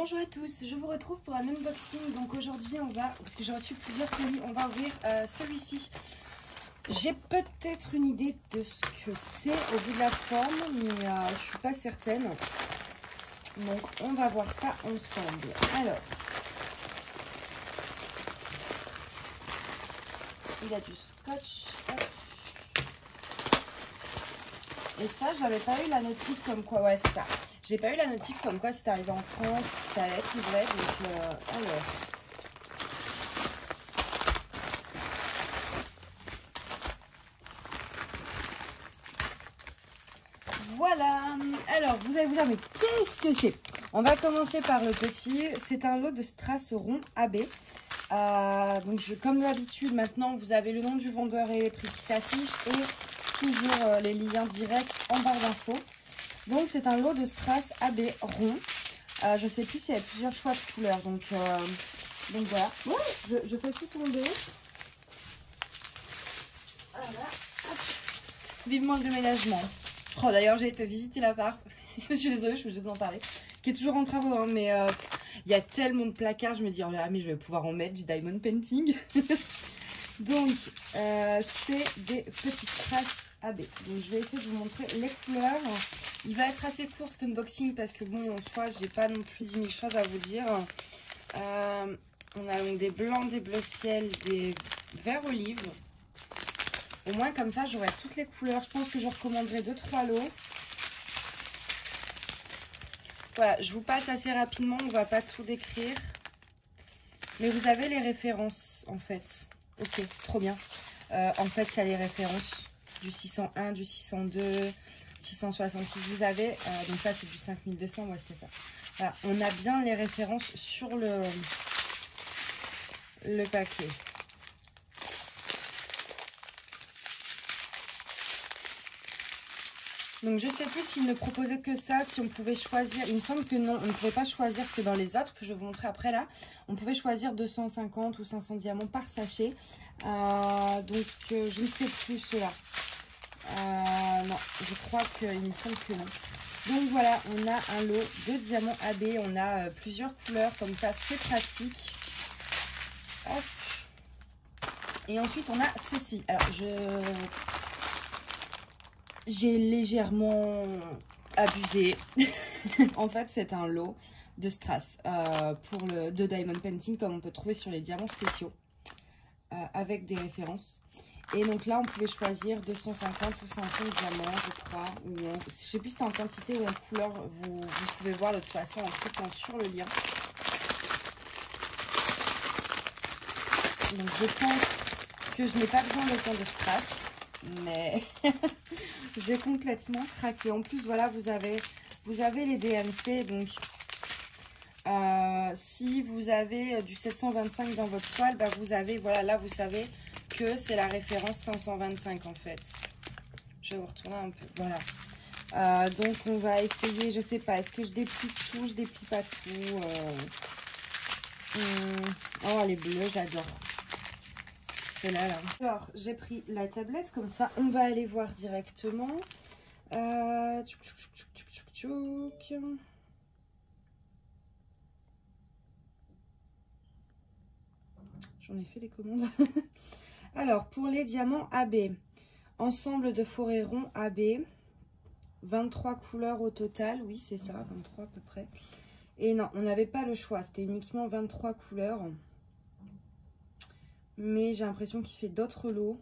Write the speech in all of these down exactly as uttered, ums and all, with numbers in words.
Bonjour à tous, je vous retrouve pour un unboxing. Donc aujourd'hui on va, parce que j'ai reçu plusieurs colis, on va ouvrir euh, celui-ci. J'ai peut-être une idée de ce que c'est au vu de la forme, mais euh, je suis pas certaine. Donc on va voir ça ensemble. Alors, il y a du scotch. Hop. Et ça, j'avais pas eu la notif comme quoi, ouais c'est ça. J'ai pas eu la notif comme quoi c'était arrivé en France, ça allait être livré, donc euh, alors. Voilà, alors vous allez vous dire mais qu'est-ce que c'est? On va commencer par le petit, c'est un lot de strass rond A B. Euh, donc je, comme d'habitude maintenant vous avez le nom du vendeur et les prix qui s'affichent et toujours euh, les liens directs en barre d'infos. Donc c'est un lot de strass A B rond. Euh, je sais plus s'il y a plusieurs choix de couleurs. Donc, euh, donc voilà. Ouais, je, je fais tout tomber. Voilà. Hop. Vivement le déménagement. Oh d'ailleurs j'ai été visiter l'appart. Je suis désolée, je vais vous en parler. Qui est toujours en travaux, hein, mais euh, il y a tellement de placards. Je me dis oh là mais je vais pouvoir en mettre du diamond painting. Donc euh, c'est des petits strass A B. Donc je vais essayer de vous montrer les couleurs. Il va être assez court cet unboxing parce que bon en soi j'ai pas non plus dix mille choses à vous dire. Euh, on a donc des blancs, des bleus ciel, des verts olives. Au moins comme ça j'aurai toutes les couleurs. Je pense que je recommanderai deux trois lots. Voilà, je vous passe assez rapidement, on va pas tout décrire. Mais vous avez les références en fait. Ok, trop bien. Euh, en fait, il y a les références du six cent un, du six cent deux, six cent soixante-six. Vous avez, euh, donc ça c'est du cinq mille deux cents, ouais c'est ça. Voilà, on a bien les références sur le, le paquet. Donc je sais plus s'il ne proposait que ça, si on pouvait choisir. Il me semble que non, on ne pouvait pas choisir que dans les autres, que je vais vous montrer après là. On pouvait choisir deux cent cinquante ou cinq cents diamants par sachet. Euh, donc euh, je ne sais plus cela. Euh, non, je crois qu'il me semble que non. Donc voilà, on a un lot de diamants A B. On a euh, plusieurs couleurs comme ça, c'est pratique. Hop. Et ensuite on a ceci. Alors je... J'ai légèrement abusé. En fait, c'est un lot de strass euh, pour le de diamond painting comme on peut trouver sur les diamants spéciaux euh, avec des références. Et donc là, on pouvait choisir deux cent cinquante ou cinq cents diamants, je crois. Ou en, je sais plus si c'est en quantité ou en couleur. Vous, vous pouvez voir de toute façon en cliquant sur le lien. Donc je pense que je n'ai pas besoin d'autant de strass. Mais j'ai complètement craqué. En plus, voilà, vous avez, vous avez les D M C. Donc, euh, si vous avez du sept cent vingt-cinq dans votre toile, bah vous avez, voilà, là, vous savez que c'est la référence cinq cent vingt-cinq en fait. Je vais vous retourner un peu. Voilà. Euh, donc, on va essayer, je sais pas, est-ce que je déplie tout, je déplie pas tout. Euh... Hum... Oh, les bleus, j'adore. Là, là. Alors, j'ai pris la tablette, comme ça, on va aller voir directement. Euh... J'en ai fait les commandes. Alors, pour les diamants A B, ensemble de forêt rond A B, vingt-trois couleurs au total, oui, c'est ça, vingt-trois à peu près. Et non, on n'avait pas le choix, c'était uniquement vingt-trois couleurs. Mais j'ai l'impression qu'il fait d'autres lots.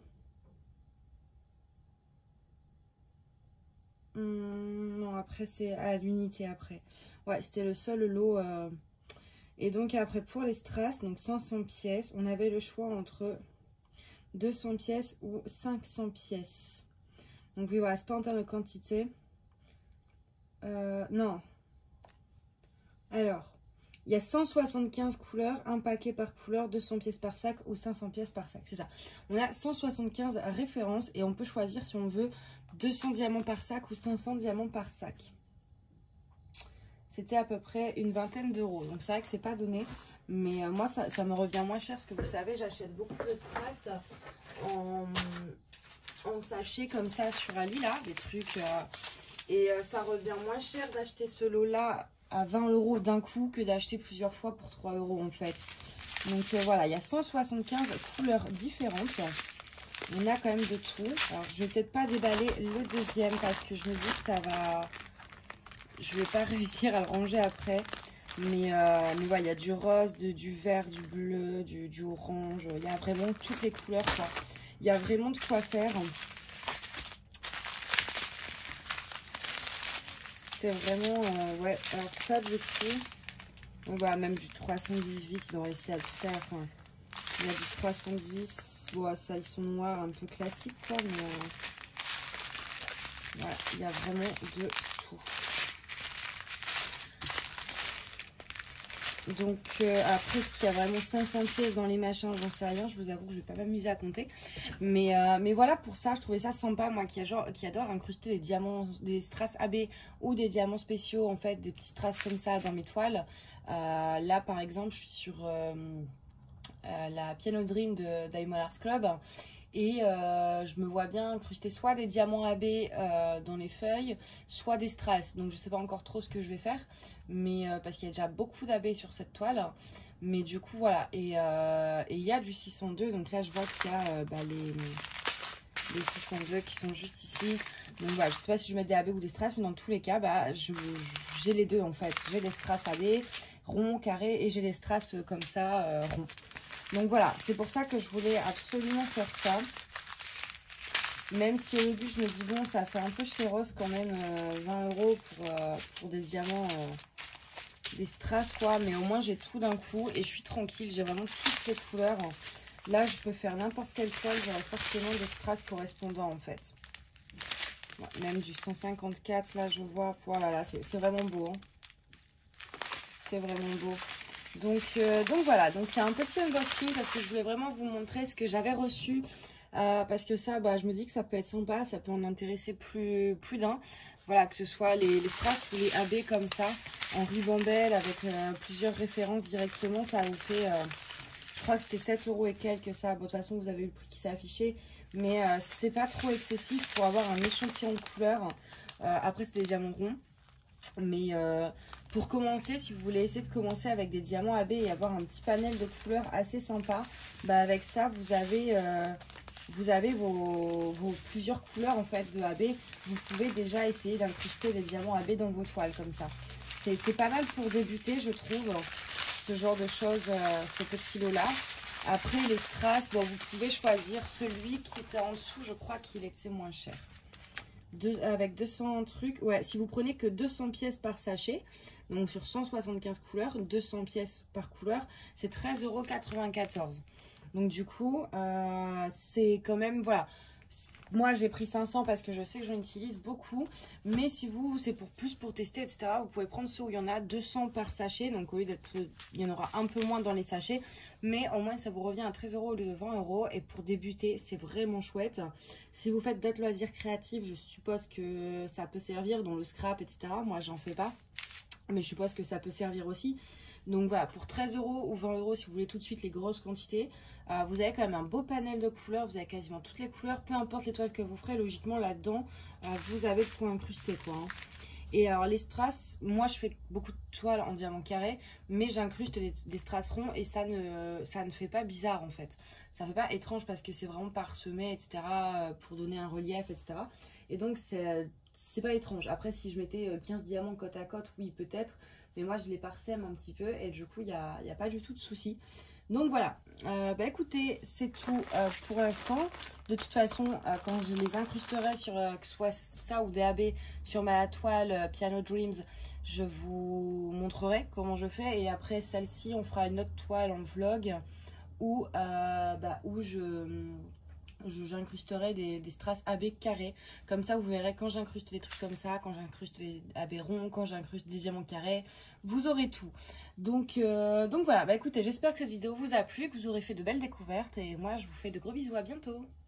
Hum, non, après, c'est à l'unité après. Ouais, c'était le seul lot. Euh... Et donc, après, pour les strass, donc cinq cents pièces, on avait le choix entre deux cents pièces ou cinq cents pièces. Donc, oui, voilà, c'est pas en termes de quantité. Euh, non. Alors... Il y a cent soixante-quinze couleurs, un paquet par couleur, deux cents pièces par sac ou cinq cents pièces par sac. C'est ça. On a cent soixante-quinze références et on peut choisir si on veut deux cents diamants par sac ou cinq cents diamants par sac. C'était à peu près une vingtaine d'euros. Donc c'est vrai que c'est pas donné. Mais euh, moi, ça, ça me revient moins cher parce que vous savez, j'achète beaucoup de strass en, en sachet comme ça sur Ali, là, des trucs. Euh, et euh, ça revient moins cher d'acheter ce lot-là à vingt euros d'un coup que d'acheter plusieurs fois pour trois euros en fait. Donc euh, voilà, il y a cent soixante-quinze couleurs différentes. On a quand même de tout. Alors je vais peut-être pas déballer le deuxième parce que je me dis que ça va... Je vais pas réussir à le ranger après. Mais, euh, mais voilà, il y a du rose, de, du vert, du bleu, du, du orange. Il y a vraiment toutes les couleurs quoi. Il y a vraiment de quoi faire. C'est vraiment... Euh, ouais, alors ça du coup... On voit même du trois cent dix-huit, ils ont réussi à le faire. Enfin, il y a du trois cent dix. Bon, ça, ils sont noirs, un peu classiques, quoi. Mais euh, voilà, il y a vraiment de tout. Donc, euh, après, ce qu'il y a vraiment cinq cents pièces dans les machins, j'en sais rien. Je vous avoue que je vais pas m'amuser à compter. Mais, euh, mais voilà, pour ça, je trouvais ça sympa. Moi qui, a genre, qui adore incruster des diamants, des strass A B ou des diamants spéciaux, en fait, des petits strass comme ça dans mes toiles. Euh, là, par exemple, je suis sur euh, euh, la Piano Dream de Diamond Arts Club. Et euh, je me vois bien incruster soit des diamants A B euh, dans les feuilles, soit des strass. Donc je sais pas encore trop ce que je vais faire, mais euh, parce qu'il y a déjà beaucoup d'A B sur cette toile. Mais du coup voilà, et euh, il y a du six cent deux. Donc là je vois qu'il y a euh, bah, les, les six cent deux qui sont juste ici. Donc voilà, je sais pas si je mets des A B ou des strass, mais dans tous les cas, bah, j'ai les deux en fait. J'ai des strass A B, rond, carré, et j'ai des strass euh, comme ça, euh, rond. Donc voilà, c'est pour ça que je voulais absolument faire ça. Même si au début je me dis bon, ça fait un peu chez Rose quand même, euh, vingt euros pour, euh, pour des diamants, euh, des strass quoi. Mais au moins j'ai tout d'un coup et je suis tranquille, j'ai vraiment toutes les couleurs. Là je peux faire n'importe quelle toile, j'aurai forcément des strass correspondants en fait. Ouais, même du cent cinquante-quatre, là je vois, voilà, là c'est vraiment beau. Hein. C'est vraiment beau. Donc, euh, donc voilà, donc c'est un petit unboxing parce que je voulais vraiment vous montrer ce que j'avais reçu. Euh, parce que ça, bah, je me dis que ça peut être sympa, ça peut en intéresser plus, plus d'un. Voilà, que ce soit les, les strass ou les A B comme ça, en ribambelle avec euh, plusieurs références directement. Ça vous fait, euh, je crois que c'était sept euros et quelques ça. Bon, de toute façon, vous avez eu le prix qui s'est affiché. Mais euh, c'est pas trop excessif pour avoir un échantillon de couleurs. Euh, après, c'est des diamants ronds. Mais euh, pour commencer, si vous voulez essayer de commencer avec des diamants A B et avoir un petit panel de couleurs assez sympa, bah avec ça, vous avez, euh, vous avez vos, vos plusieurs couleurs en fait de A B. Vous pouvez déjà essayer d'incruster des diamants A B dans vos toiles comme ça. C'est pas mal pour débuter, je trouve, ce genre de choses, euh, ce petit lot-là. Après, les strass, bon, vous pouvez choisir celui qui était en dessous, je crois qu'il était moins cher. Deux, avec deux cents trucs, ouais, si vous prenez que deux cents pièces par sachet, donc sur cent soixante-quinze couleurs, deux cents pièces par couleur, c'est treize euros quatre-vingt-quatorze. Donc du coup, euh, c'est quand même, voilà, moi j'ai pris cinq cents parce que je sais que j'en utilise beaucoup, mais si vous, c'est pour plus pour tester, et cetera, vous pouvez prendre ceux où il y en a deux cents par sachet, donc au lieu d'être, il y en aura un peu moins dans les sachets, mais au moins ça vous revient à treize euros au lieu de vingt euros, et pour débuter, c'est vraiment chouette. Si vous faites d'autres loisirs créatifs, je suppose que ça peut servir, dans le scrap, et cetera. Moi, j'en fais pas, mais je suppose que ça peut servir aussi. Donc voilà, pour treize euros ou vingt euros, si vous voulez tout de suite les grosses quantités, euh, vous avez quand même un beau panel de couleurs. Vous avez quasiment toutes les couleurs, peu importe les toiles que vous ferez. Logiquement, là-dedans, euh, vous avez de quoi incruster, quoi. Hein. Et alors, les strass, moi, je fais beaucoup de toiles en diamant carré, mais j'incruste des, des strass ronds et ça ne, ça ne fait pas bizarre, en fait. Ça ne fait pas étrange parce que c'est vraiment parsemé, et cetera, pour donner un relief, et cetera. Et donc, c'est pas étrange. Après, si je mettais quinze diamants côte à côte, oui, peut-être. Mais moi, je les parsème un petit peu et du coup, il n'y a, y a pas du tout de souci. Donc voilà, euh, bah écoutez, c'est tout euh, pour l'instant. De toute façon, euh, quand je les incrusterai sur euh, que ce soit ça ou des A B sur ma toile euh, Piano Dreams, je vous montrerai comment je fais. Et après celle-ci, on fera une autre toile en vlog où, euh, bah, où je... j'incrusterai des, des strass A B carrés. Comme ça, vous verrez quand j'incruste des trucs comme ça, quand j'incruste des A B ronds, quand j'incruste des diamants carrés, vous aurez tout. Donc, euh, donc voilà, bah écoutez, j'espère que cette vidéo vous a plu, que vous aurez fait de belles découvertes. Et moi, je vous fais de gros bisous, à bientôt.